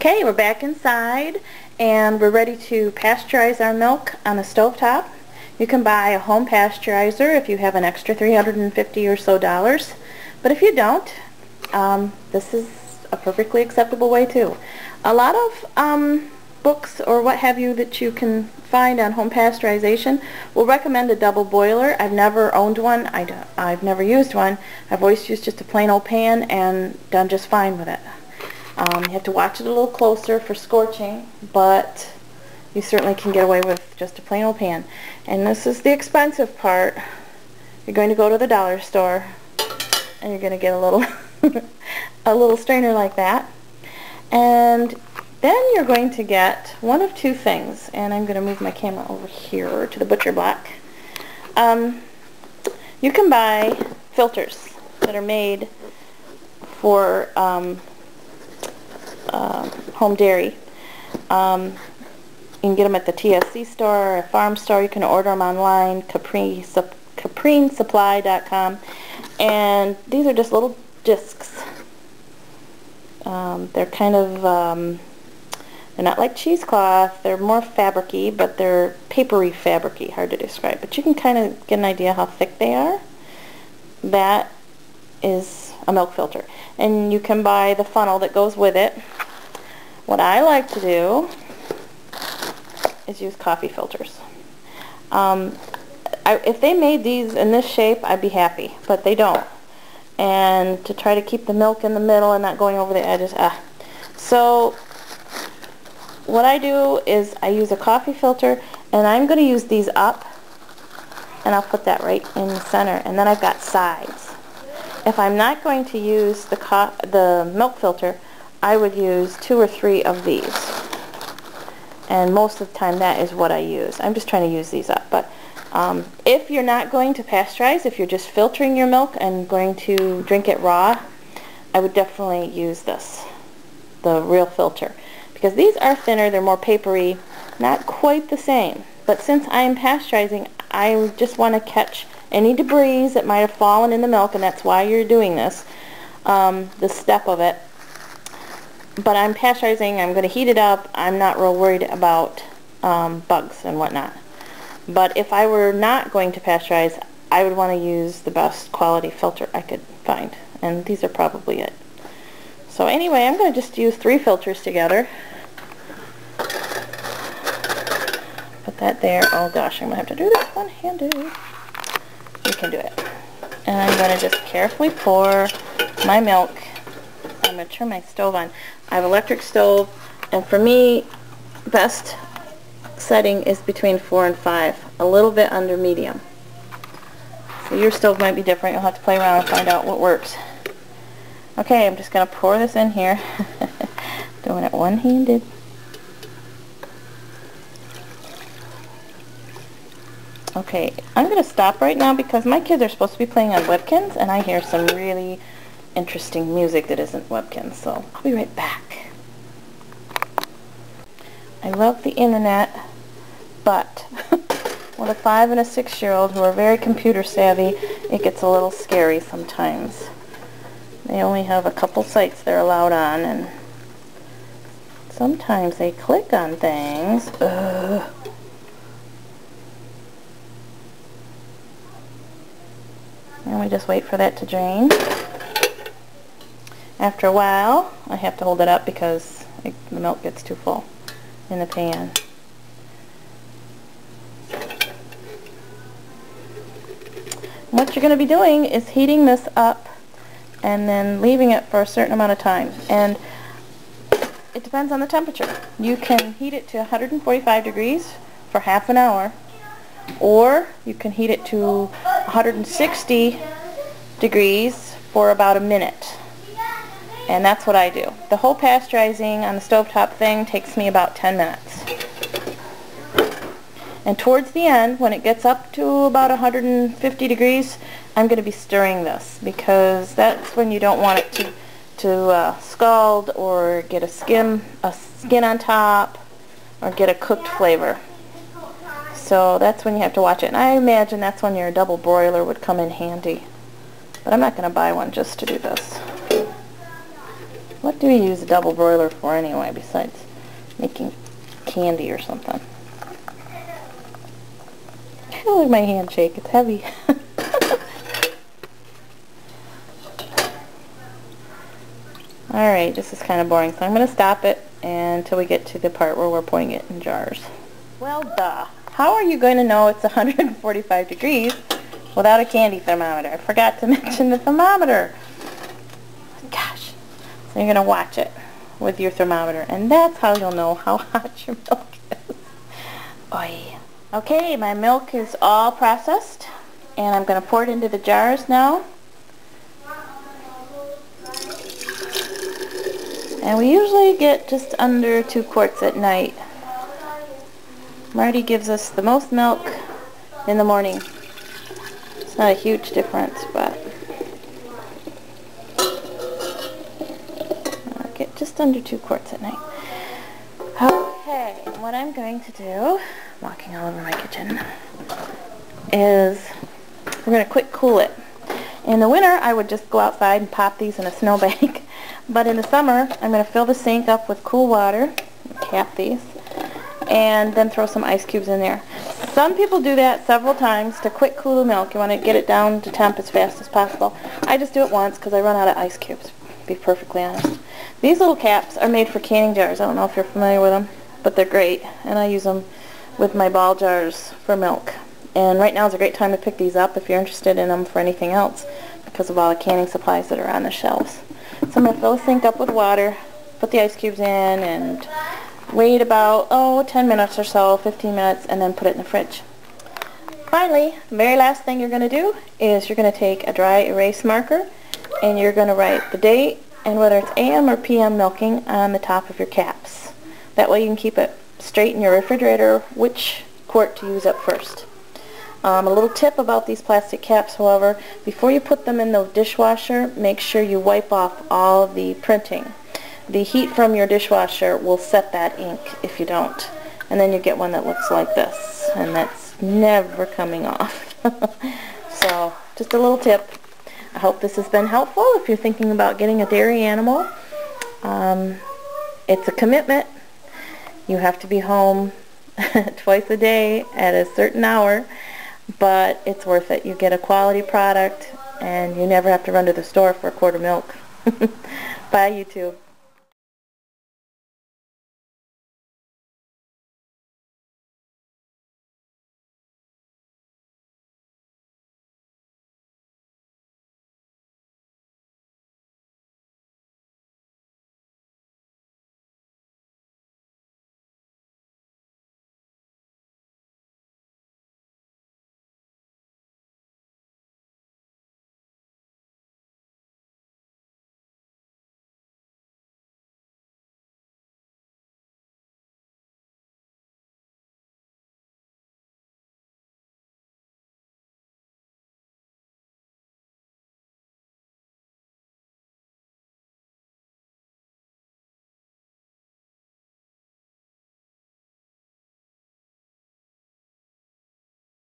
Okay, we're back inside and we're ready to pasteurize our milk on the stovetop. You can buy a home pasteurizer if you have an extra $350 or so. But if you don't, this is a perfectly acceptable way too. A lot of books or what have you that you can find on home pasteurization will recommend a double boiler. I've never owned one. I've never used one. I've always used just a plain old pan and done just fine with it. You have to watch it a little closer for scorching, but you certainly can get away with just a plain old pan. And this is the expensive part. You're going to go to the dollar store and you're going to get a little a little strainer like that. And then you're going to get one of two things, and I'm going to move my camera over here to the butcher block. You can buy filters that are made for home dairy. You can get them at the TSC store or a farm store. You can order them online, caprenesupply.com. And these are just little discs. They're kind of, they're not like cheesecloth. They're more fabric-y, but they're papery fabric-y, hard to describe. But you can kind of get an idea how thick they are. That is a milk filter. And you can buy the funnel that goes with it. What I like to do is use coffee filters. If they made these in this shape, I'd be happy, but they don't. And to try to keep the milk in the middle and not going over the edges, So what I do is I use a coffee filter, and I'm going to use these up, and I'll put that right in the center, and then I've got sides. If I'm not going to use the milk filter, I would use 2 or 3 of these. And most of the time that is what I use. I'm just trying to use these up. But if you're not going to pasteurize, if you're just filtering your milk and going to drink it raw, I would definitely use this, the real filter. Because these are thinner, they're more papery, not quite the same. But since I'm pasteurizing, I just want to catch any debris that might have fallen in the milk, and that's why you're doing this step of it. But I'm pasteurizing, I'm going to heat it up. I'm not real worried about bugs and whatnot. But if I were not going to pasteurize, I would want to use the best quality filter I could find. And these are probably it. So anyway, I'm going to just use 3 filters together. Put that there. Oh gosh, I'm going to have to do this one-handed. You can do it. And I'm going to just carefully pour my milk. I'm going to turn my stove on. I have an electric stove, and for me, best setting is between 4 and 5, a little bit under medium. So your stove might be different. You'll have to play around and find out what works. Okay, I'm just going to pour this in here. Doing it one-handed. Okay, I'm going to stop right now because my kids are supposed to be playing on Webkins, and I hear some really interesting music that isn't Webkins, so I'll be right back. I love the internet, but with a 5- and a 6-year-old who are very computer savvy, it gets a little scary sometimes. They only have a couple sites they're allowed on, and sometimes they click on things. Ugh. And we just wait for that to drain. After a while, I have to hold it up because the milk gets too full in the pan. What you're going to be doing is heating this up and then leaving it for a certain amount of time. And it depends on the temperature. You can heat it to 145 degrees for half an hour, or you can heat it to 160 degrees for about a minute. And that's what I do. The whole pasteurizing on the stovetop thing takes me about 10 minutes. And towards the end, when it gets up to about 150 degrees, I'm going to be stirring this, because that's when you don't want it to scald or get a skin on top or get a cooked flavor. So that's when you have to watch it. And I imagine that's when your double broiler would come in handy. But I'm not going to buy one just to do this. What do we use a double broiler for anyway, besides making candy or something? Look at my hand shake, it's heavy. Alright, this is kind of boring, so I'm going to stop it until we get to the part where we're putting it in jars. Well, duh. How are you going to know it's 145 degrees without a candy thermometer? I forgot to mention the thermometer. Gosh. So you're going to watch it with your thermometer, and that's how you'll know how hot your milk is. Oy. Okay, my milk is all processed, and I'm going to pour it into the jars now. And we usually get just under 2 quarts at night. Marty gives us the most milk in the morning. It's not a huge difference, but I get just under 2 quarts at night. Okay, what I'm going to do, walking all over my kitchen, is we're going to quick cool it. In the winter, I would just go outside and pop these in a snowbank. But in the summer, I'm going to fill the sink up with cool water, cap these, and then throw some ice cubes in there. Some people do that several times to quick cool the milk. You want to get it down to temp as fast as possible. I just do it once because I run out of ice cubes, to be perfectly honest. These little caps are made for canning jars. I don't know if you're familiar with them, but they're great, and I use them with my ball jars for milk. And right now is a great time to pick these up if you're interested in them for anything else because of all the canning supplies that are on the shelves. So I'm going to fill the sink up with water, put the ice cubes in, and wait about, 10 minutes or so, 15 minutes, and then put it in the fridge. Finally, the very last thing you're going to do is you're going to take a dry erase marker, and you're going to write the date and whether it's AM or PM milking on the top of your caps. That way you can keep it straight in your refrigerator which quart to use up first. A little tip about these plastic caps, however, before you put them in the dishwasher, make sure you wipe off all the printing. The heat from your dishwasher will set that ink if you don't. And then you get one that looks like this, and that's never coming off. So, just a little tip. I hope this has been helpful if you're thinking about getting a dairy animal. It's a commitment. You have to be home twice a day at a certain hour. But it's worth it. You get a quality product, and you never have to run to the store for a quart of milk. Bye, YouTube.